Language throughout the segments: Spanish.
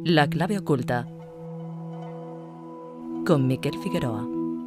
La clave oculta con Miquel Figueroa.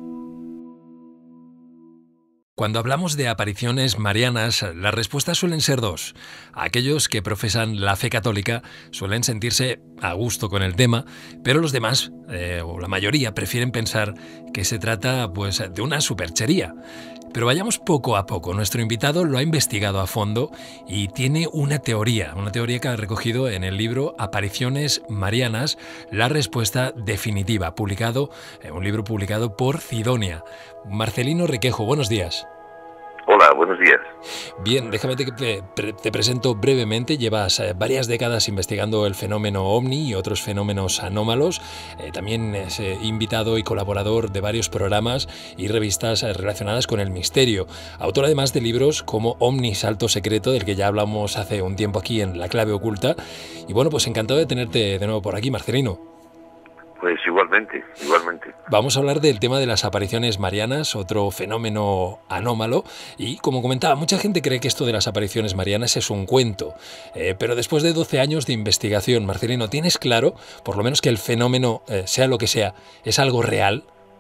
Cuando hablamos de apariciones marianas, las respuestas suelen ser dos. Aquellos que profesan la fe católica suelen sentirse a gusto con el tema, pero los demás, o la mayoría, prefieren pensar que se trata de una superchería. Pero vayamos poco a poco. Nuestro invitado lo ha investigado a fondo y tiene una teoría que ha recogido en el libro Apariciones Marianas, la respuesta definitiva, un libro publicado por Cidonia. Marcelino Requejo, buenos días. Hola, buenos días. Bien, déjame que te presento brevemente. Llevas varias décadas investigando el fenómeno OVNI y otros fenómenos anómalos. También es invitado y colaborador de varios programas y revistas relacionadas con el misterio. Autor además de libros como OVNI Salto Secreto, del que ya hablamos hace un tiempo aquí en La Clave Oculta. Y bueno, pues encantado de tenerte de nuevo por aquí, Marcelino. Pues igualmente. Vamos a hablar del tema de las apariciones marianas, otro fenómeno anómalo, y como comentaba, mucha gente cree que esto de las apariciones marianas es un cuento, pero después de 12 años de investigación, Marcelino, ¿tienes claro, por lo menos que el fenómeno, sea lo que sea, es algo real?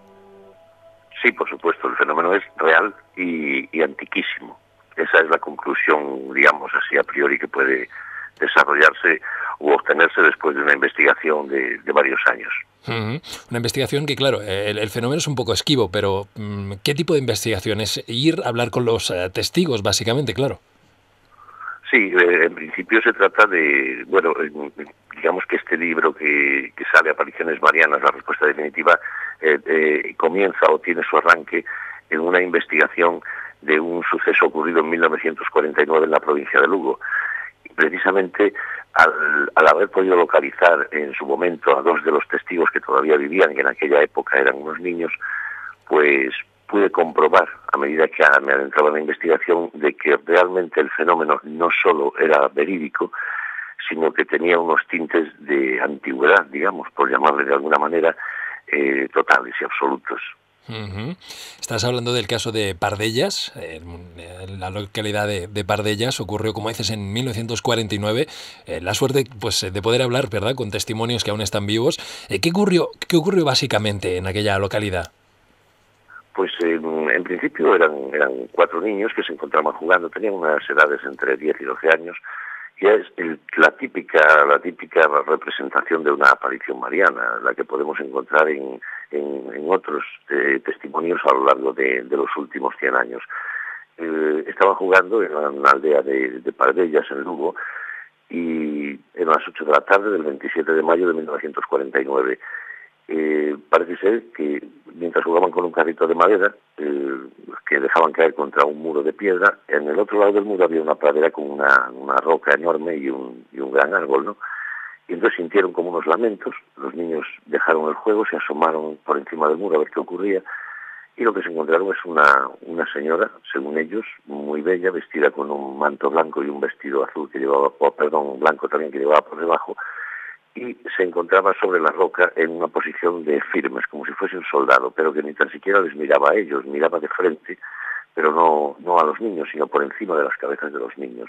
Sí, por supuesto, el fenómeno es real y antiquísimo. Esa es la conclusión, digamos así, a priori que puede desarrollarse u obtenerse después de una investigación de varios años. Uh-huh. Una investigación que, claro, el fenómeno es un poco esquivo, pero ¿qué tipo de investigación? Es ir a hablar con los testigos, básicamente, claro. Sí, en principio se trata de, digamos que este libro que sale, Apariciones Marianas, la respuesta definitiva, comienza o tiene su arranque en una investigación de un suceso ocurrido en 1949 en la provincia de Lugo. Y precisamente al haber podido localizar en su momento a dos de los testigos que todavía vivían, que en aquella época eran unos niños, pues pude comprobar, a medida que me adentraba en la investigación, de que realmente el fenómeno no solo era verídico, sino que tenía unos tintes de antigüedad, digamos, por llamarle de alguna manera, totales y absolutos. Uh-huh. Estás hablando del caso de Pardellas. En la localidad de Pardellas ocurrió, como dices, en 1949. La suerte de poder hablar, ¿verdad?, con testimonios que aún están vivos. ¿Qué ocurrió básicamente en aquella localidad? Pues en principio eran 4 niños que se encontraban jugando, tenían unas edades entre 10 y 12 años, y es la típica representación de una aparición mariana, la que podemos encontrar en otros testimonios a lo largo de los últimos 100 años. Estaban jugando en una aldea de Pardellas, en Lugo, y en las 8 de la tarde del 27 de mayo de 1949. Parece ser que mientras jugaban con un carrito de madera que dejaban caer contra un muro de piedra, en el otro lado del muro había una pradera con una roca enorme y un gran árbol, ¿no? Y entonces sintieron como unos lamentos. Los niños dejaron el juego, se asomaron por encima del muro a ver qué ocurría, y lo que se encontraron es una señora, según ellos, muy bella, vestida con un manto blanco y un vestido azul blanco también, que llevaba por debajo, y se encontraba sobre la roca en una posición de firmes, como si fuese un soldado, pero que ni tan siquiera les miraba a ellos, miraba de frente, pero no a los niños, sino por encima de las cabezas de los niños.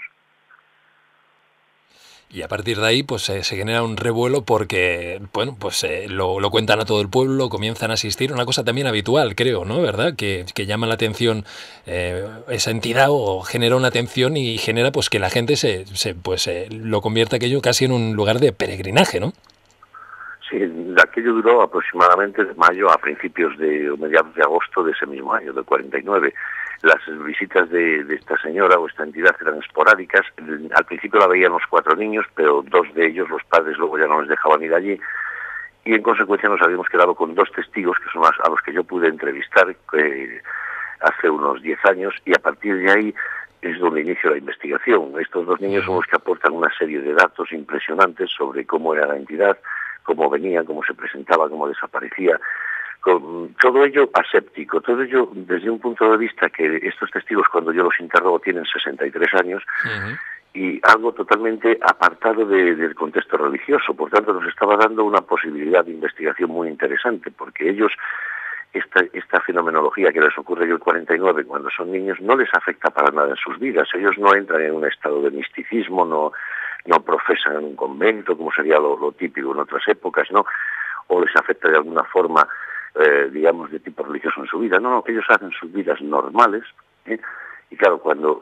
Y a partir de ahí se genera un revuelo porque, lo cuentan a todo el pueblo, comienzan a asistir, una cosa también habitual, creo, ¿no? ¿Verdad? Que llama la atención esa entidad, o genera una atención y genera que la gente lo convierta aquello casi en un lugar de peregrinaje, ¿no? Sí, aquello duró aproximadamente de mayo a principios o mediados de agosto de ese mismo año, del 49. Las visitas de esta señora o esta entidad eran esporádicas. Al principio la veían los 4 niños, pero 2 de ellos, los padres, luego ya no les dejaban ir allí. Y en consecuencia nos habíamos quedado con 2 testigos, que son a los que yo pude entrevistar hace unos 10 años, y a partir de ahí es donde inicio la investigación. Estos 2 niños son los que aportan una serie de datos impresionantes sobre cómo era la entidad, cómo venía, cómo se presentaba, cómo desaparecía. Con todo ello aséptico, todo ello desde un punto de vista que estos testigos, cuando yo los interrogo, tienen 63 años, uh-huh, y algo totalmente apartado del contexto religioso. Por tanto, nos estaba dando una posibilidad de investigación muy interesante, porque ellos, esta fenomenología que les ocurre en el 49 cuando son niños, no les afecta para nada en sus vidas. Ellos no entran en un estado de misticismo, no no profesan en un convento, como sería lo típico en otras épocas, ¿no? O les afecta de alguna forma, digamos, de tipo religioso en su vida. No, ellos hacen sus vidas normales, ¿eh? Y claro, cuando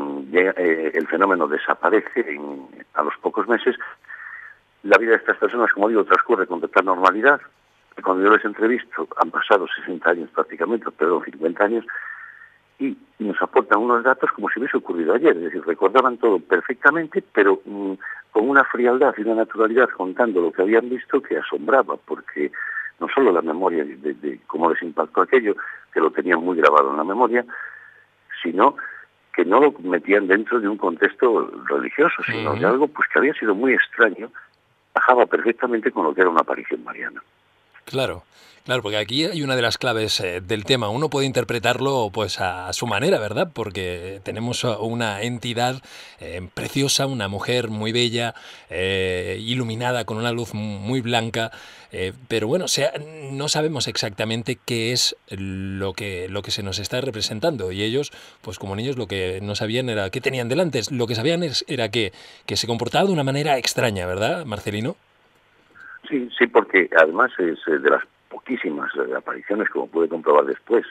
el fenómeno desaparece a los pocos meses, la vida de estas personas, como digo, transcurre con total normalidad. Y cuando yo les entrevisto, han pasado 60 años prácticamente, perdón, 50 años, y nos aportan unos datos como si hubiese ocurrido ayer. Es decir, recordaban todo perfectamente, pero con una frialdad y una naturalidad contando lo que habían visto que asombraba, porque no solo la memoria de cómo les impactó aquello, que lo tenían muy grabado en la memoria, sino que no lo metían dentro de un contexto religioso, sino de algo pues que había sido muy extraño, bajaba perfectamente con lo que era una aparición mariana. Claro, porque aquí hay una de las claves del tema. Uno puede interpretarlo pues a su manera, ¿verdad? Porque tenemos una entidad preciosa, una mujer muy bella, iluminada con una luz muy blanca, pero bueno, no sabemos exactamente qué es lo que se nos está representando. Y ellos, pues como niños, lo que no sabían era qué tenían delante. Lo que sabían era que se comportaba de una manera extraña, ¿verdad, Marcelino? Sí, porque además es de las poquísimas apariciones, como pude comprobar después,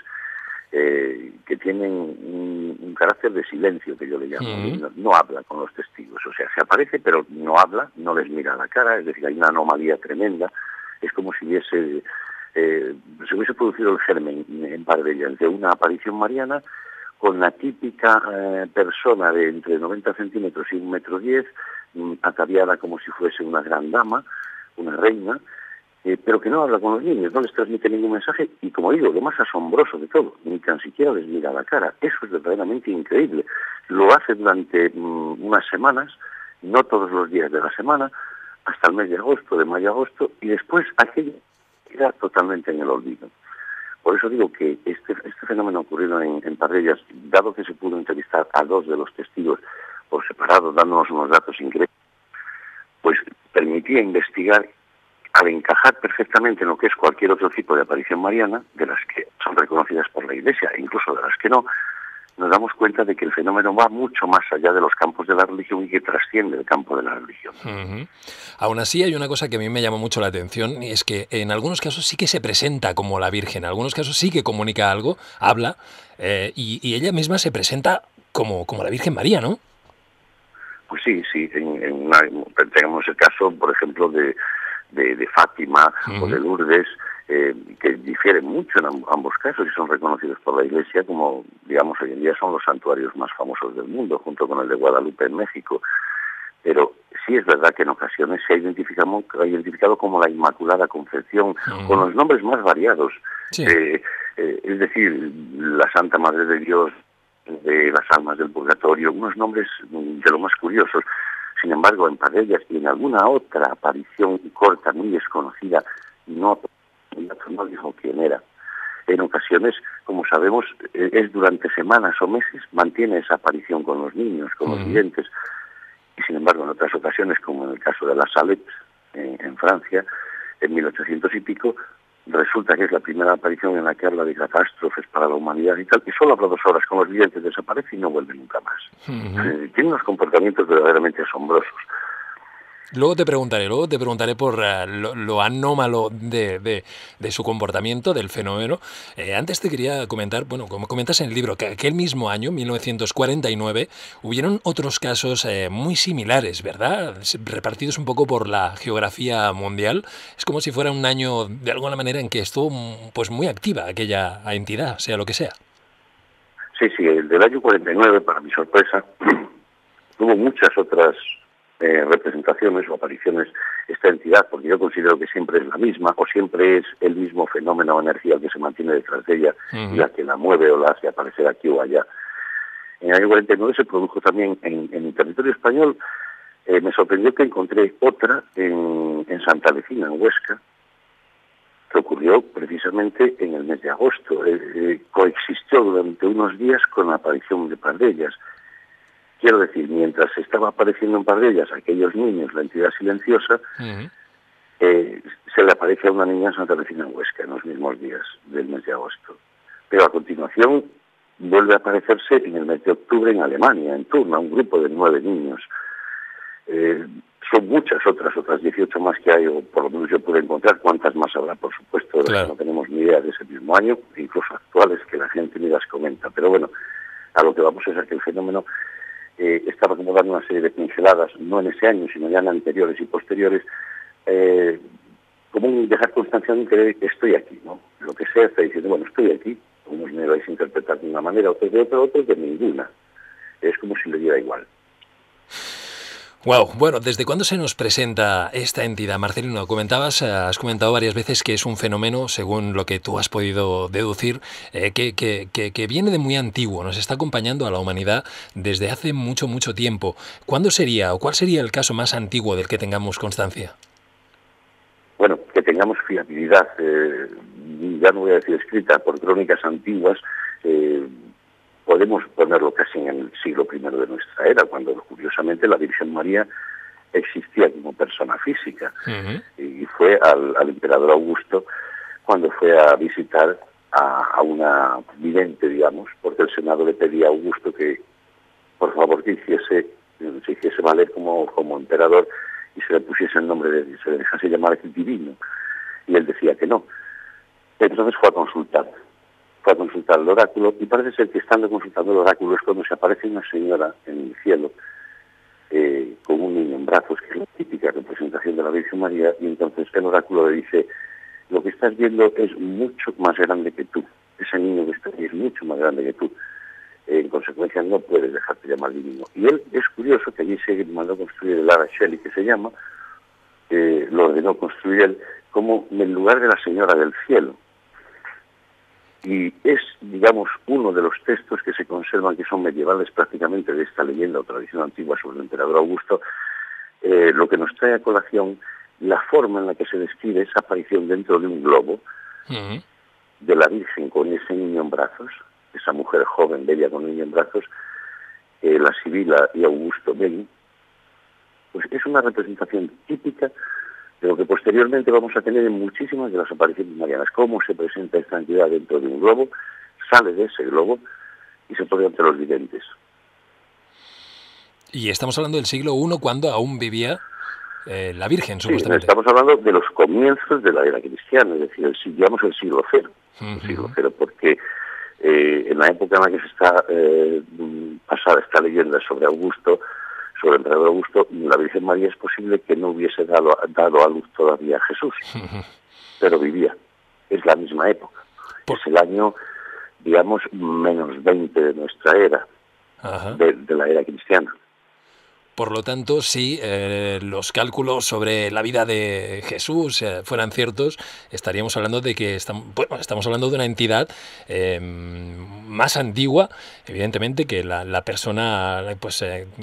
que tienen un carácter de silencio, que yo le llamo. No habla con los testigos, o sea, se aparece pero no habla, no les mira a la cara, es decir, hay una anomalía tremenda. Es como si se hubiese producido el germen en par de ellas de una aparición mariana con la típica persona de entre 90 centímetros y 1,10 m, ataviada como si fuese una gran dama, una reina, pero que no habla con los niños, no les transmite ningún mensaje y, como digo, lo más asombroso de todo, ni tan siquiera les mira a la cara. Eso es verdaderamente increíble. Lo hace durante unas semanas, no todos los días de la semana, hasta el mes de agosto, de mayo a agosto, y después aquello queda totalmente en el olvido. Por eso digo que este fenómeno ocurrido en Parrellas, dado que se pudo entrevistar a 2 de los testigos por separado, dándonos unos datos increíbles, pues permitía investigar al encajar perfectamente en lo que es cualquier otro tipo de aparición mariana, de las que son reconocidas por la Iglesia, e incluso de las que no, nos damos cuenta de que el fenómeno va mucho más allá de los campos de la religión y que trasciende el campo de la religión. Aún así, hay una cosa que a mí me llamó mucho la atención, y es que en algunos casos sí que se presenta como la Virgen, en algunos casos sí que comunica algo, habla, y ella misma se presenta como la Virgen María, ¿no? Pues sí, tenemos el caso, por ejemplo, de Fátima o de Lourdes, que difieren mucho en ambos casos y son reconocidos por la Iglesia como, digamos, hoy en día son los santuarios más famosos del mundo, junto con el de Guadalupe en México. Pero sí es verdad que en ocasiones se ha identificado como la Inmaculada Concepción, con los nombres más variados. Sí. Es decir, la Santa Madre de Dios, de las almas del purgatorio, unos nombres de lo más curiosos. Sin embargo, en Parrellas y en alguna otra aparición corta, muy desconocida, no dijo quién era. En ocasiones, como sabemos, es durante semanas o meses, mantiene esa aparición con los niños, con los videntes. Y sin embargo, en otras ocasiones, como en el caso de la Salette, en Francia, en 1800 y pico, resulta que es la primera aparición en la que habla de catástrofes para la humanidad y tal, y solo habla 2 horas con los videntes, desaparece y no vuelve nunca más. Tiene unos comportamientos verdaderamente asombrosos. Luego te preguntaré por lo anómalo de su comportamiento, del fenómeno. Antes te quería comentar, bueno, como comentas en el libro, que aquel mismo año, 1949, hubieron otros casos muy similares, ¿verdad? Repartidos un poco por la geografía mundial. Es como si fuera un año, de alguna manera, en que estuvo pues muy activa aquella entidad, sea lo que sea. Sí, el del año 49, para mi sorpresa, tuvo muchas otras representaciones o apariciones esta entidad, porque yo considero que siempre es la misma o siempre es el mismo fenómeno o energía que se mantiene detrás de ella y la que la mueve o la hace aparecer aquí o allá. En el año 49 se produjo también en el territorio español. Me sorprendió que encontré otra en Santa Lucía, en Huesca, que ocurrió precisamente en el mes de agosto. Coexistió durante unos días con la aparición de Parrellas. Quiero decir, mientras estaba apareciendo en Parrellas aquellos niños, la entidad silenciosa, se le aparece a una niña en Santa Lucía, en Huesca, en los mismos días del mes de agosto. Pero a continuación vuelve a aparecerse en el mes de octubre en Alemania, en Turno, a un grupo de 9 niños. Son muchas otras 18 más que hay, o por lo menos yo pude encontrar. Cuántas más habrá, por supuesto, de las que no tenemos ni idea de ese mismo año, incluso actuales, que la gente ni las comenta. Pero bueno, a lo que vamos es a que el fenómeno estaba como dando una serie de pinceladas, no en ese año, sino ya en anteriores y posteriores, como un dejar constancia de que estoy aquí, ¿no? Lo que sea está diciendo, bueno, estoy aquí, unos me vais a interpretar de una manera, otros de otra, otros de ninguna. Es como si le diera igual. Wow, bueno, ¿desde cuándo se nos presenta esta entidad? Marcelino, has comentado varias veces que es un fenómeno, según lo que tú has podido deducir, que viene de muy antiguo, nos está acompañando a la humanidad desde hace mucho, mucho tiempo. ¿Cuándo sería o cuál sería el caso más antiguo del que tengamos constancia? Bueno, que tengamos fiabilidad, ya no voy a decir escrita, por crónicas antiguas. Podemos ponerlo casi en el siglo I de nuestra era, cuando curiosamente la Virgen María existía como persona física. Y fue al emperador Augusto cuando fue a visitar a una vidente, digamos, porque el Senado le pedía a Augusto que, por favor, que se hiciese valer como emperador y se le pusiese el nombre, se le dejase llamar divino. Y él decía que no. Entonces fue a consultar el oráculo, y parece ser que estando consultando el oráculo es cuando se aparece una señora en el cielo con un niño en brazos, que es la típica representación de la Virgen María, y entonces el oráculo le dice: lo que estás viendo es mucho más grande que tú, ese niño que está ahí es mucho más grande que tú, en consecuencia no puedes dejarte llamar divino. Y él, es curioso que allí se mandó construir el Ara Shelley, que se llama, lo ordenó construir él como en lugar de la señora del cielo. Y es, digamos, uno de los textos que se conservan, que son medievales prácticamente, de esta leyenda o tradición antigua sobre el emperador Augusto, lo que nos trae a colación la forma en la que se describe esa aparición dentro de un globo de la Virgen con ese niño en brazos, esa mujer joven, bella con niño en brazos, la Sibila y Augusto ven. Pues es una representación típica de lo que posteriormente vamos a tener en muchísimas de las apariciones marianas. Cómo se presenta esta entidad dentro de un globo, sale de ese globo y se pone ante los videntes. Y estamos hablando del siglo I, cuando aún vivía la Virgen, supuestamente. Sí, estamos hablando de los comienzos de la era cristiana, es decir, digamos el siglo cero. El siglo cero, porque en la época en la que se está pasada esta leyenda sobre Augusto, sobre el emperador Augusto, la Virgen María es posible que no hubiese dado a luz todavía a Jesús, pero vivía. Es la misma época. Es el año, digamos, menos 20 de nuestra era, de la era cristiana. Por lo tanto, si los cálculos sobre la vida de Jesús fueran ciertos, estaríamos hablando de que estamos hablando de una entidad más antigua, evidentemente, que la persona, pues,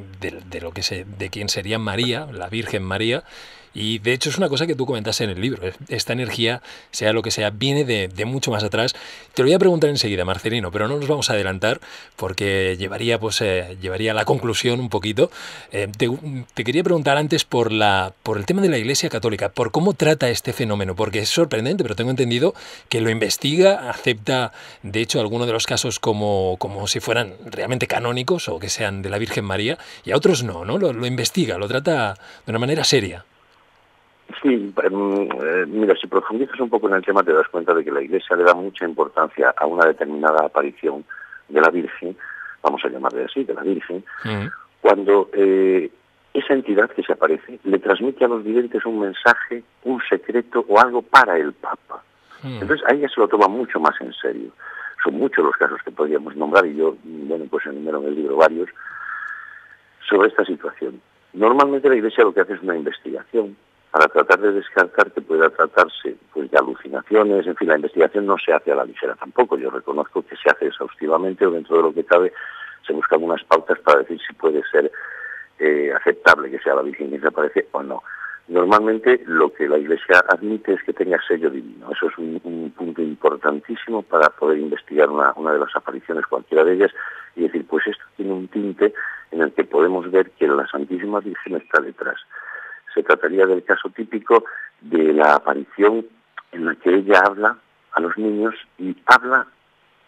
de quien sería María, la Virgen María. Y de hecho es una cosa que tú comentas en el libro. Esta energía, sea lo que sea, viene de mucho más atrás. Te lo voy a preguntar enseguida, Marcelino, pero no nos vamos a adelantar porque llevaría a la conclusión un poquito. Te quería preguntar antes por el tema de la Iglesia Católica, por cómo trata este fenómeno, porque es sorprendente, pero tengo entendido que lo investiga, acepta, de hecho, algunos de los casos como si fueran realmente canónicos o que sean de la Virgen María, y a otros no, ¿no? Lo investiga, lo trata de una manera seria. Sí, mira, si profundizas un poco en el tema te das cuenta de que la Iglesia le da mucha importancia a una determinada aparición de la Virgen, vamos a llamarle así, de la Virgen, cuando esa entidad que se aparece le transmite a los videntes un mensaje, un secreto o algo para el Papa. Entonces a ella se lo toma mucho más en serio. Son muchos los casos que podríamos nombrar y yo, bueno, pues enumero en el libro varios sobre esta situación. Normalmente la Iglesia lo que hace es una investigación para tratar de descartar que pueda tratarse pues de alucinaciones. En fin, la investigación no se hace a la ligera tampoco. Yo reconozco que se hace exhaustivamente o dentro de lo que cabe se buscan unas pautas para decir si puede ser aceptable que sea la Virgen quien se aparece o no. Normalmente lo que la Iglesia admite es que tenga sello divino. Eso es un punto importantísimo para poder investigar una de las apariciones, cualquiera de ellas, y decir, pues esto tiene un tinte en el que podemos ver que la Santísima Virgen está detrás. Se trataría del caso típico de la aparición en la que ella habla a los niños y habla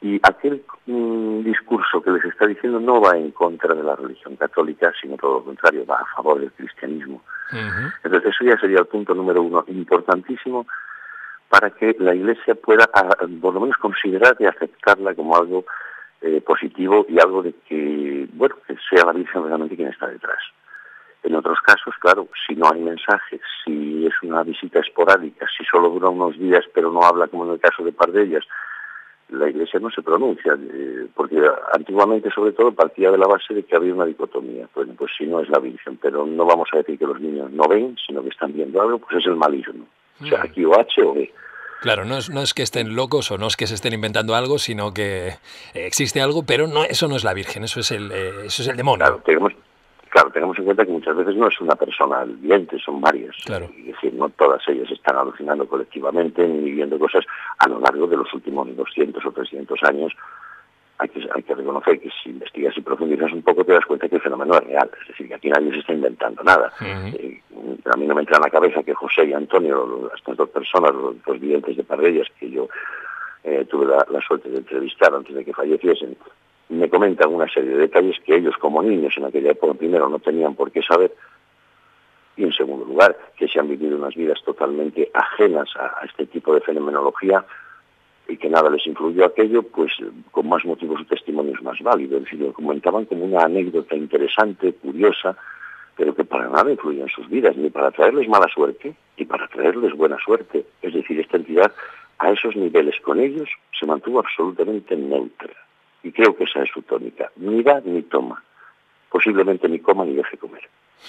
Y aquel discurso que les está diciendo no va en contra de la religión católica, sino todo lo contrario, va a favor del cristianismo. Entonces eso ya sería el punto número uno, importantísimo, para que la Iglesia pueda por lo menos considerar y aceptarla como algo positivo y algo de que, bueno, que sea la Virgen realmente quien está detrás. En otros casos, claro, si no hay mensajes, si es una visita esporádica, si solo dura unos días pero no habla, como en el caso de Pardellas, la Iglesia no se pronuncia, porque antiguamente sobre todo partía de la base de que había una dicotomía. Bueno, pues si no es la Virgen, pero no vamos a decir que los niños no ven, sino que están viendo algo, pues es el maligno. O sea, aquí o H o B. Claro, no es que estén locos o no es que se estén inventando algo, sino que existe algo, pero no, eso no es la Virgen, eso es el demonio. Claro, tengamos en cuenta que muchas veces no es una persona viviente, son varias. Claro. Es decir, no todas ellas están alucinando colectivamente ni viviendo cosas a lo largo de los últimos 200 o 300 años. Hay que reconocer que si investigas y profundizas un poco te das cuenta que el fenómeno es real. Es decir, que aquí nadie se está inventando nada. A mí no me entra en la cabeza que José y Antonio, estas dos personas, los videntes de Pardellas, que yo tuve la suerte de entrevistar antes de que falleciesen, me comentan una serie de detalles que ellos como niños en aquella época primero no tenían por qué saber, y en segundo lugar que se han vivido unas vidas totalmente ajenas a este tipo de fenomenología y que nada les influyó aquello, pues con más motivos su testimonio es más válido. Es decir, lo comentaban como una anécdota interesante, curiosa, pero que para nada influye en sus vidas, ni para traerles mala suerte, ni para traerles buena suerte. Es decir, esta entidad a esos niveles con ellos se mantuvo absolutamente neutra. Y creo que esa es su tónica. Ni da ni toma. Posiblemente ni coma ni deje comer.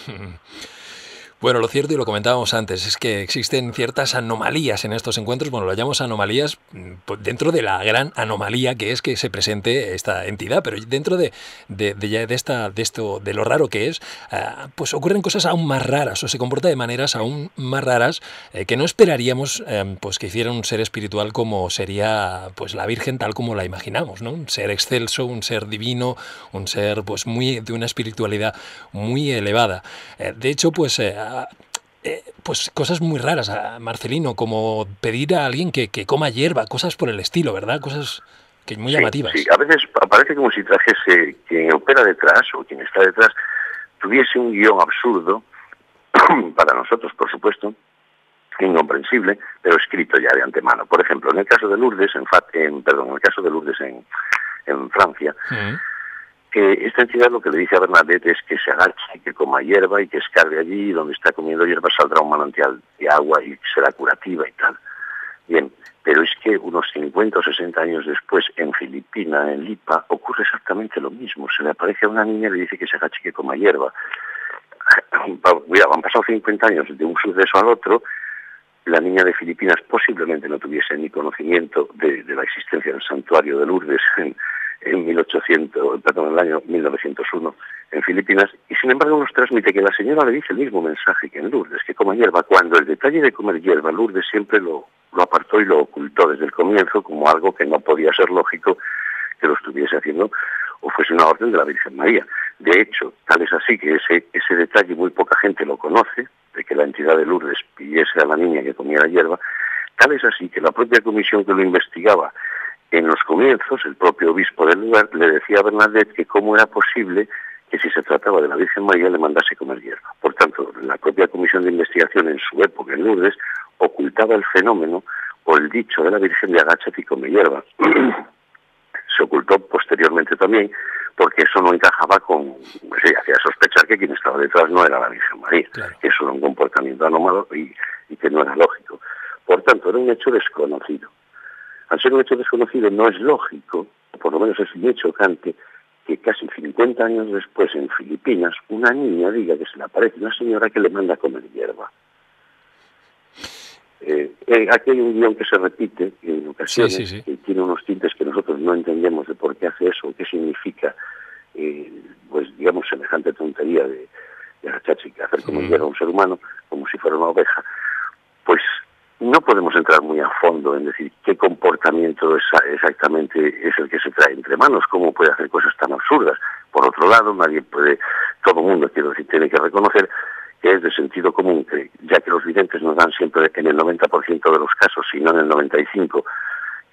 Bueno, lo cierto, y lo comentábamos antes, es que existen ciertas anomalías en estos encuentros. Bueno, lo llamamos anomalías dentro de la gran anomalía que es que se presente esta entidad, pero dentro de lo raro que es, pues ocurren cosas aún más raras o se comporta de maneras aún más raras que no esperaríamos pues que hiciera un ser espiritual como sería pues la Virgen tal como la imaginamos, ¿no? Un ser excelso, un ser divino, un ser pues muy de una espiritualidad muy elevada. De hecho, pues cosas muy raras, Marcelino, como pedir a alguien que coma hierba, cosas por el estilo, ¿verdad? Cosas que muy llamativas. Sí, a veces parece como si trajese quien opera detrás o quien está detrás tuviese un guión absurdo, para nosotros, por supuesto, incomprensible, pero escrito ya de antemano. Por ejemplo, en el caso de Lourdes, en Francia, esta entidad lo que le dice a Bernadette es que se agache, que coma hierba y que escarbe allí, donde está comiendo hierba saldrá un manantial de agua y será curativa y tal. Bien, pero es que unos 50 o 60 años después, en Filipinas, en Lipa, ocurre exactamente lo mismo. Se le aparece a una niña y le dice que se agache y que coma hierba. Mira, han pasado 50 años de un suceso al otro. La niña de Filipinas posiblemente no tuviese ni conocimiento de la existencia del santuario de Lourdes en el año 1901 en Filipinas, y sin embargo nos transmite que la señora le dice el mismo mensaje que en Lourdes, que coma hierba, cuando el detalle de comer hierba, Lourdes siempre lo apartó y lo ocultó desde el comienzo como algo que no podía ser lógico que lo estuviese haciendo o fuese una orden de la Virgen María. De hecho, tal es así que ese detalle muy poca gente lo conoce, de que la entidad de Lourdes pidiese a la niña que comiera hierba, tal es así que la propia comisión que lo investigaba en los comienzos, el propio obispo del lugar le decía a Bernadette que cómo era posible que si se trataba de la Virgen María le mandase comer hierba. Por tanto, la propia comisión de investigación en su época en Lourdes ocultaba el fenómeno o el dicho de la Virgen de agáchate y come hierba. Se ocultó posteriormente también porque eso no encajaba con... hacía sospechar que quien estaba detrás no era la Virgen María, claro, que eso era un comportamiento anómalo y que no era lógico. Por tanto, era un hecho desconocido. Al ser un hecho desconocido no es lógico, por lo menos es muy chocante, que casi 50 años después en Filipinas una niña diga que se le aparece una señora que le manda a comer hierba. Aquí hay un guión que se repite en ocasiones, que tiene unos tintes que nosotros no entendemos de por qué hace eso, qué significa, pues digamos, semejante tontería de agacharse y hacer comer hierba a un ser humano, como si fuera una oveja. Pues no podemos entrar muy a fondo en decir qué comportamiento exactamente es el que se trae entre manos, cómo puede hacer cosas tan absurdas. Por otro lado, todo el mundo, quiero decir, tiene que reconocer que es de sentido común, que ya que los videntes nos dan siempre en el 90% de los casos, si no en el 95%,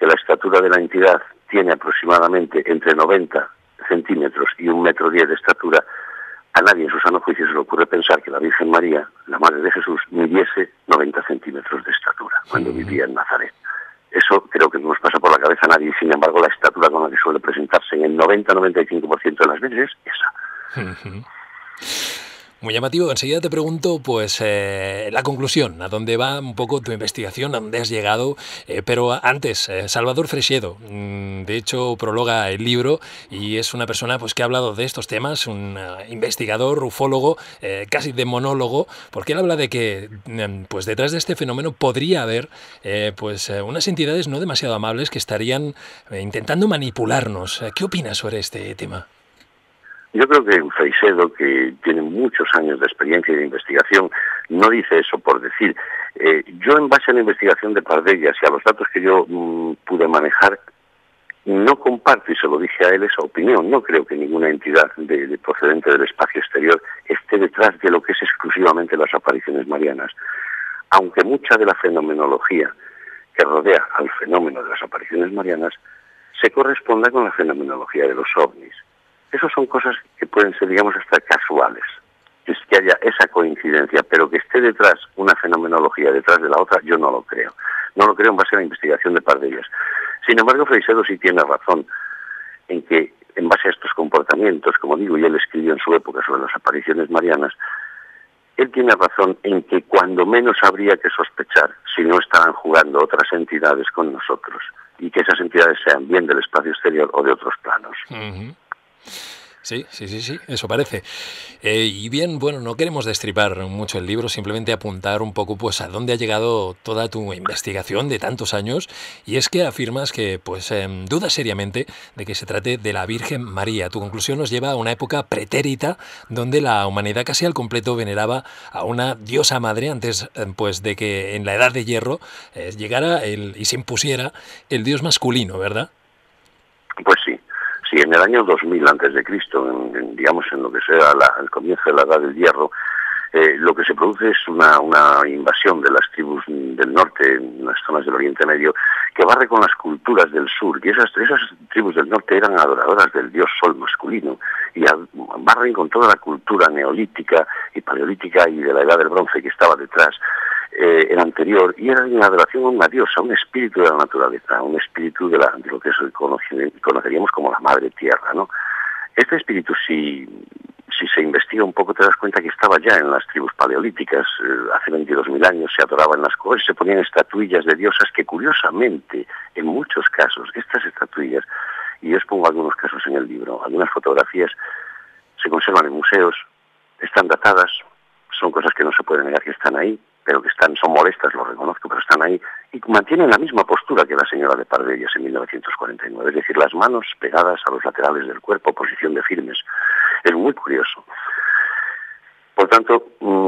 que la estatura de la entidad tiene aproximadamente entre 90 centímetros y 1,10 m de estatura, a nadie en su sano juicio se le ocurre pensar que la Virgen María, la Madre de Jesús, midiese 90 centímetros de estatura cuando vivía en Nazaret. Eso creo que no nos pasa por la cabeza a nadie, y sin embargo la estatura con la que suele presentarse en el 90-95% de las veces es esa. Muy llamativo. Enseguida te pregunto, pues, la conclusión, a dónde va un poco tu investigación, a dónde has llegado, pero antes, Salvador Freixedo, de hecho, prologa el libro y es una persona pues que ha hablado de estos temas, un investigador, ufólogo, casi demonólogo, porque él habla de que, pues, detrás de este fenómeno podría haber, unas entidades no demasiado amables que estarían intentando manipularnos. ¿Qué opinas sobre este tema? Yo creo que Freixedo, que tiene muchos años de experiencia y de investigación, no dice eso por decir. Yo, en base a la investigación de Pardellas y a los datos que yo pude manejar, no comparto, y se lo dije a él, esa opinión. No creo que ninguna entidad procedente del espacio exterior esté detrás de lo que es exclusivamente las apariciones marianas. Aunque mucha de la fenomenología que rodea al fenómeno de las apariciones marianas se corresponda con la fenomenología de los ovnis. Esas son cosas que pueden ser, digamos, hasta casuales, que haya esa coincidencia, pero que esté detrás una fenomenología detrás de la otra, yo no lo creo. No lo creo en base a la investigación de Pardellas. Sin embargo, Freixedo sí tiene razón en que, en base a estos comportamientos, como digo, y él escribió en su época sobre las apariciones marianas, él tiene razón en que cuando menos habría que sospechar si no estarán jugando otras entidades con nosotros, y que esas entidades sean bien del espacio exterior o de otros planos. Sí, eso parece. Y bien, bueno, no queremos destripar mucho el libro, simplemente apuntar un poco pues a dónde ha llegado toda tu investigación de tantos años, y es que afirmas que pues dudas seriamente de que se trate de la Virgen María. Tu conclusión nos lleva a una época pretérita donde la humanidad casi al completo veneraba a una diosa madre antes pues de que en la Edad de Hierro llegara y se impusiera el dios masculino, ¿verdad? Pues sí. Sí, en el año 2000 antes de Cristo, digamos en lo que sea el comienzo de la Edad del Hierro, lo que se produce es una invasión de las tribus del norte, en las zonas del Oriente Medio, que barre con las culturas del sur, y esas tribus del norte eran adoradoras del dios sol masculino, y barren con toda la cultura neolítica y paleolítica y de la Edad del Bronce que estaba detrás, el anterior, y era una adoración a una diosa, un espíritu de la naturaleza, un espíritu de lo que conoceríamos como la madre tierra, ¿no? Este espíritu, si se investiga un poco, te das cuenta que estaba ya en las tribus paleolíticas. Hace 22.000 años se adoraba en las cuevas, se ponían estatuillas de diosas que, curiosamente, en muchos casos, estas estatuillas, y yo os pongo algunos casos en el libro, algunas fotografías se conservan en museos, están datadas, son cosas que no se puede negar que están ahí, pero que son molestas, lo reconozco, pero están ahí, y mantienen la misma postura que la señora de Pardellas en 1949, es decir, las manos pegadas a los laterales del cuerpo, posición de firmes. Es muy curioso. Por tanto,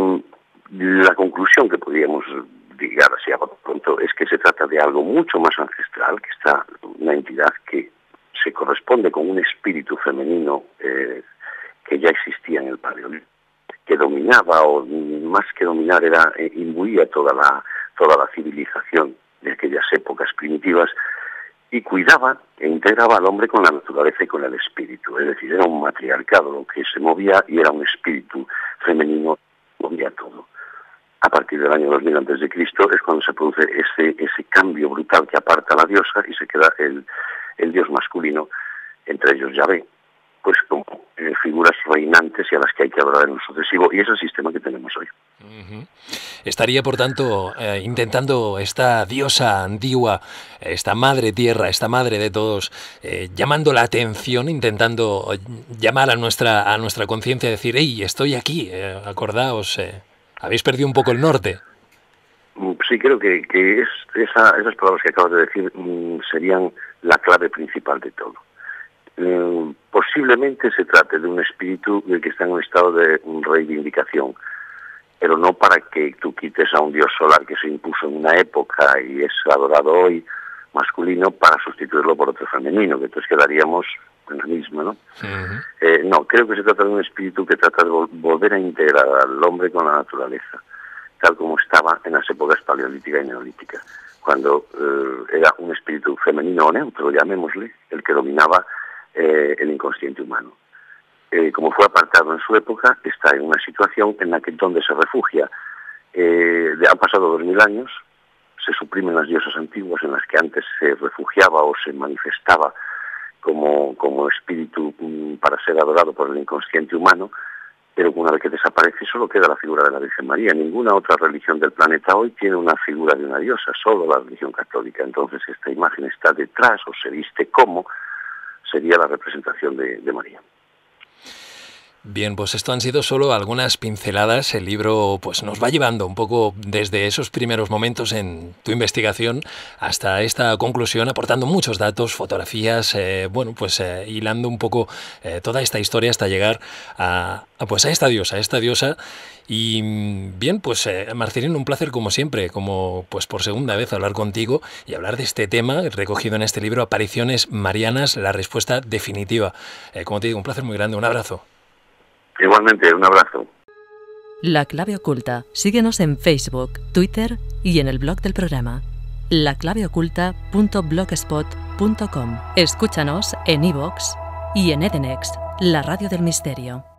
la conclusión que podríamos llegar así a pronto es que se trata de algo mucho más ancestral, que está una entidad que se corresponde con un espíritu femenino que ya existía en el Paleolítico, que dominaba, o más que dominar, imbuía toda la civilización de aquellas épocas primitivas, y cuidaba e integraba al hombre con la naturaleza y con el espíritu. Es decir, era un matriarcado lo que se movía, y era un espíritu femenino que movía todo. A partir del año 2000 a.C. es cuando se produce ese cambio brutal que aparta a la diosa y se queda el dios masculino, entre ellos Yahvé, pues como figuras reinantes y a las que hay que adorar en lo sucesivo, y es el sistema que tenemos hoy. Estaría, por tanto, intentando esta diosa antigua, esta madre tierra, esta madre de todos, llamando la atención, intentando llamar a nuestra conciencia, decir, hey, estoy aquí, acordaos, habéis perdido un poco el norte. Sí, creo que esas palabras que acabas de decir serían la clave principal de todo. Posiblemente se trate de un espíritu que está en un estado de reivindicación, pero no para que tú quites a un dios solar que se impuso en una época y es adorado hoy, masculino, para sustituirlo por otro femenino, que entonces quedaríamos en la misma, ¿no? No, creo que se trata de un espíritu que trata de volver a integrar al hombre con la naturaleza, tal como estaba en las épocas paleolítica y neolítica. cuando era un espíritu femenino o neutro, llamémosle, el que dominaba el inconsciente humano. Como fue apartado en su época, está en una situación en la que donde se refugia. Han pasado 2000 años, se suprimen las diosas antiguas en las que antes se refugiaba o se manifestaba como espíritu para ser adorado por el inconsciente humano, pero una vez que desaparece solo queda la figura de la Virgen María. Ninguna otra religión del planeta hoy tiene una figura de una diosa, solo la religión católica. Entonces esta imagen está detrás o se viste como sería la representación de María. Bien, pues esto han sido solo algunas pinceladas. El libro pues nos va llevando un poco desde esos primeros momentos en tu investigación hasta esta conclusión, aportando muchos datos, fotografías, hilando un poco toda esta historia hasta llegar a esta diosa. Y bien, pues Marcelino, un placer como siempre, como pues por segunda vez hablar contigo y hablar de este tema recogido en este libro, Apariciones Marianas, la respuesta definitiva. Como te digo, un placer muy grande, un abrazo. Igualmente, un abrazo. La Clave Oculta. Síguenos en Facebook, Twitter y en el blog del programa laclaveoculta.blogspot.com. Escúchanos en iVoox y en Edenex, la radio del misterio.